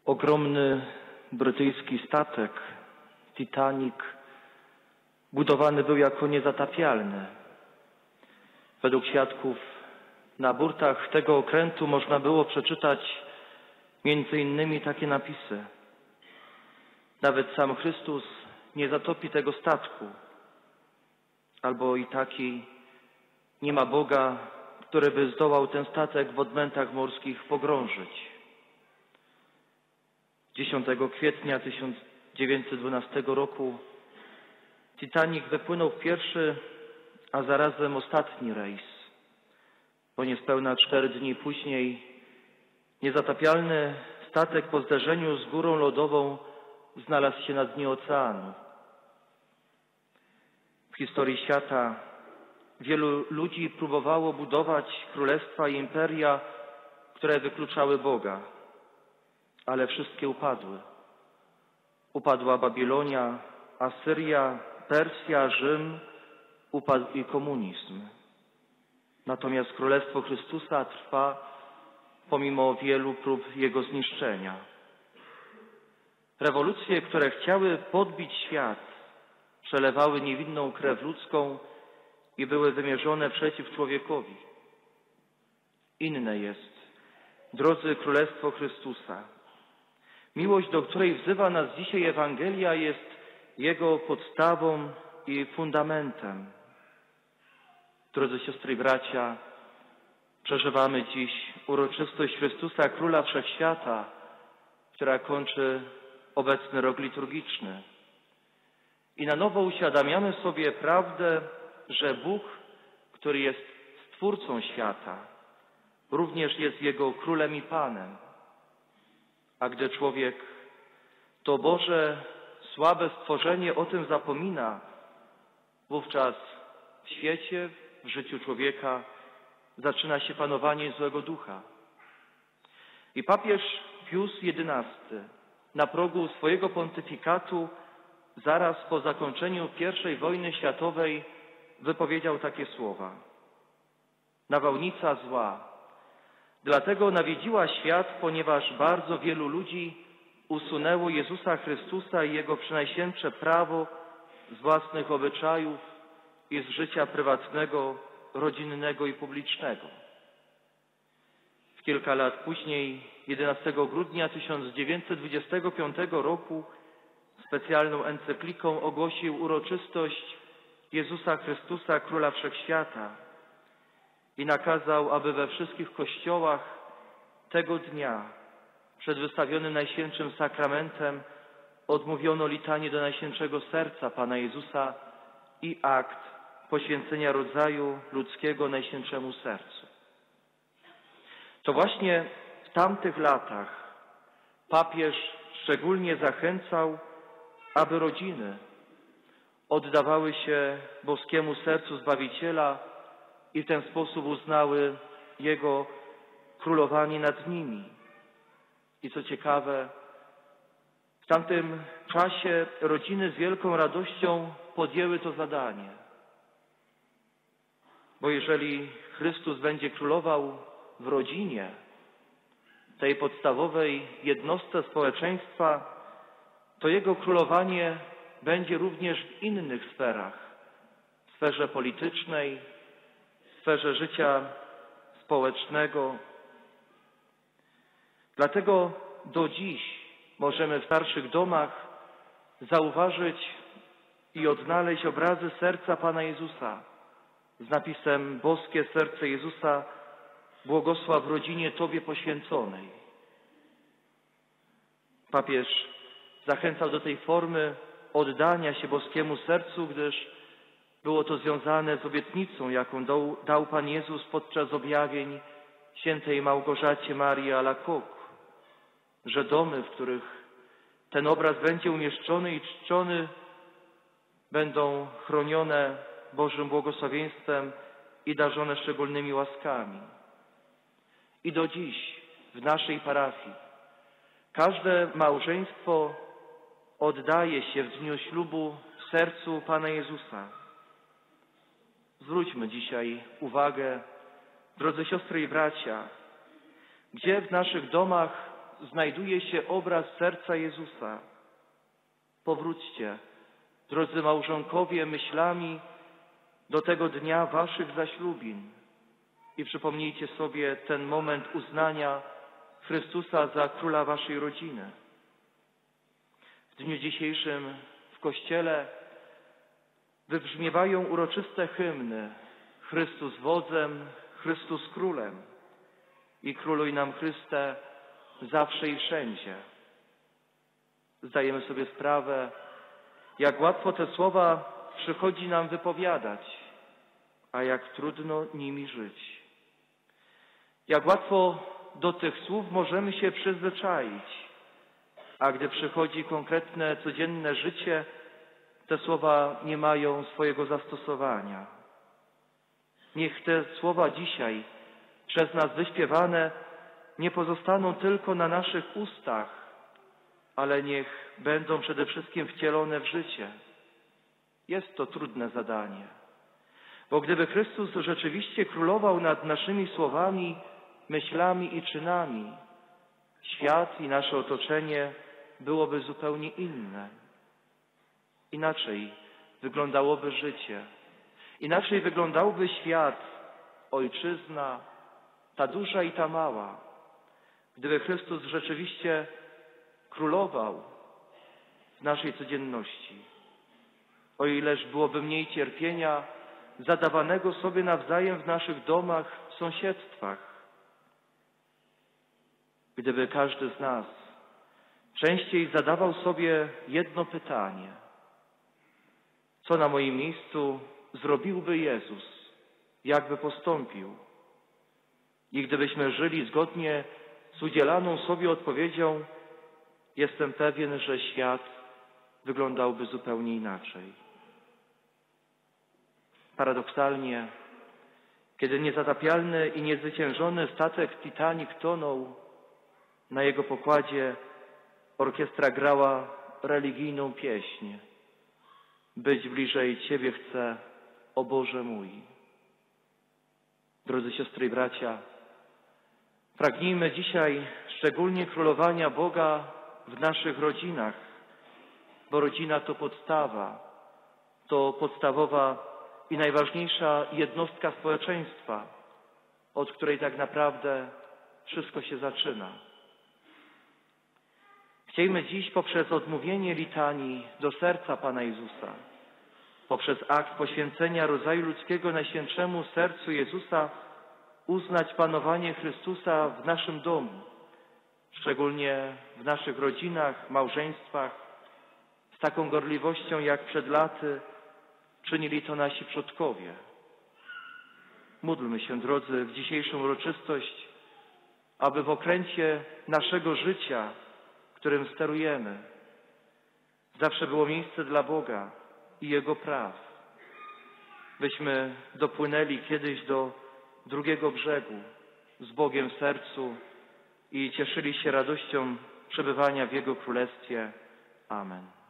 Ogromny brytyjski statek Titanic budowany był jako niezatapialny. Według świadków na burtach tego okrętu można było przeczytać między innymi takie napisy: nawet sam Chrystus nie zatopi tego statku. Albo i taki: nie ma Boga, który by zdołał ten statek w odmętach morskich pogrążyć. 10 kwietnia 1912 roku Titanic wypłynął w pierwszy, a zarazem ostatni rejs, bo niespełna 4 dni później niezatapialny statek po zderzeniu z górą lodową znalazł się na dnie oceanu. W historii świata wielu ludzi próbowało budować królestwa i imperia, które wykluczały Boga, ale wszystkie upadły. Upadła Babilonia, Asyria, Persja, Rzym, upadł i komunizm. Natomiast Królestwo Chrystusa trwa pomimo wielu prób jego zniszczenia. Rewolucje, które chciały podbić świat, przelewały niewinną krew ludzką i były wymierzone przeciw człowiekowi. Inne jest, drodzy, Królestwo Chrystusa. Miłość, do której wzywa nas dzisiaj Ewangelia, jest Jego podstawą i fundamentem. Drodzy siostry i bracia, przeżywamy dziś uroczystość Chrystusa, Króla Wszechświata, która kończy obecny rok liturgiczny. I na nowo uświadamiamy sobie prawdę, że Bóg, który jest Stwórcą świata, również jest Jego Królem i Panem. A gdy człowiek, to Boże, słabe stworzenie, o tym zapomina, wówczas w świecie, w życiu człowieka zaczyna się panowanie złego ducha. I papież Pius XI na progu swojego pontyfikatu zaraz po zakończeniu I wojny światowej wypowiedział takie słowa: nawałnica zła dlatego nawiedziła świat, ponieważ bardzo wielu ludzi usunęło Jezusa Chrystusa i Jego przenajświętsze prawo z własnych obyczajów i z życia prywatnego, rodzinnego i publicznego. W kilka lat później, 11 grudnia 1925 roku, specjalną encykliką ogłosił uroczystość Jezusa Chrystusa, Króla Wszechświata, i nakazał, aby we wszystkich kościołach tego dnia przed wystawionym Najświętszym Sakramentem odmówiono litanię do Najświętszego Serca Pana Jezusa i akt poświęcenia rodzaju ludzkiego Najświętszemu Sercu. To właśnie w tamtych latach papież szczególnie zachęcał, aby rodziny oddawały się boskiemu sercu Zbawiciela i w ten sposób uznały Jego królowanie nad nimi. I co ciekawe, w tamtym czasie rodziny z wielką radością podjęły to zadanie. Bo jeżeli Chrystus będzie królował w rodzinie, tej podstawowej jednostce społeczeństwa, to Jego królowanie będzie również w innych sferach, w sferze politycznej, w sferze życia społecznego. Dlatego do dziś możemy w starszych domach zauważyć i odnaleźć obrazy serca Pana Jezusa z napisem: boskie serce Jezusa, błogosław rodzinie Tobie poświęconej. Papież zachęcał do tej formy oddania się boskiemu sercu, gdyż było to związane z obietnicą, jaką dał Pan Jezus podczas objawień świętej Małgorzacie Marii Alacoque, że domy, w których ten obraz będzie umieszczony i czczony, będą chronione Bożym błogosławieństwem i darzone szczególnymi łaskami. I do dziś w naszej parafii każde małżeństwo oddaje się w dniu ślubu w sercu Pana Jezusa. Zwróćmy dzisiaj uwagę, drodzy siostry i bracia, gdzie w naszych domach znajduje się obraz serca Jezusa. Powróćcie, drodzy małżonkowie, myślami do tego dnia waszych zaślubin i przypomnijcie sobie ten moment uznania Chrystusa za króla waszej rodziny. W dniu dzisiejszym w Kościele wybrzmiewają uroczyste hymny Chrystus wodzem, Chrystus królem i króluj nam Chryste zawsze i wszędzie. Zdajemy sobie sprawę, jak łatwo te słowa przychodzi nam wypowiadać, a jak trudno nimi żyć. Jak łatwo do tych słów możemy się przyzwyczaić, a gdy przychodzi konkretne, codzienne życie, te słowa nie mają swojego zastosowania. Niech te słowa dzisiaj przez nas wyśpiewane nie pozostaną tylko na naszych ustach, ale niech będą przede wszystkim wcielone w życie. Jest to trudne zadanie, bo gdyby Chrystus rzeczywiście królował nad naszymi słowami, myślami i czynami, świat i nasze otoczenie byłoby zupełnie inne. Inaczej wyglądałoby życie, inaczej wyglądałby świat, ojczyzna, ta duża i ta mała. Gdyby Chrystus rzeczywiście królował w naszej codzienności, o ileż byłoby mniej cierpienia zadawanego sobie nawzajem w naszych domach, w sąsiedztwach. Gdyby każdy z nas częściej zadawał sobie jedno pytanie: co na moim miejscu zrobiłby Jezus? Jak by postąpił? I gdybyśmy żyli zgodnie z udzielaną sobie odpowiedzią, jestem pewien, że świat wyglądałby zupełnie inaczej. Paradoksalnie, kiedy niezatapialny i niezwyciężony statek Titanic tonął, na jego pokładzie orkiestra grała religijną pieśń: być bliżej Ciebie chcę, o Boże mój. Drodzy siostry i bracia, pragnijmy dzisiaj szczególnie królowania Boga w naszych rodzinach, bo rodzina to podstawa, to podstawowa i najważniejsza jednostka społeczeństwa, od której tak naprawdę wszystko się zaczyna. Chciejmy dziś poprzez odmówienie litanii do serca Pana Jezusa, poprzez akt poświęcenia rodzaju ludzkiego Najświętszemu Sercu Jezusa uznać panowanie Chrystusa w naszym domu, szczególnie w naszych rodzinach, małżeństwach, z taką gorliwością jak przed laty czynili to nasi przodkowie. Módlmy się, drodzy, w dzisiejszą uroczystość, aby w okręcie naszego życia, którym sterujemy, zawsze było miejsce dla Boga i Jego praw. Byśmy dopłynęli kiedyś do drugiego brzegu z Bogiem w sercu i cieszyli się radością przebywania w Jego Królestwie. Amen.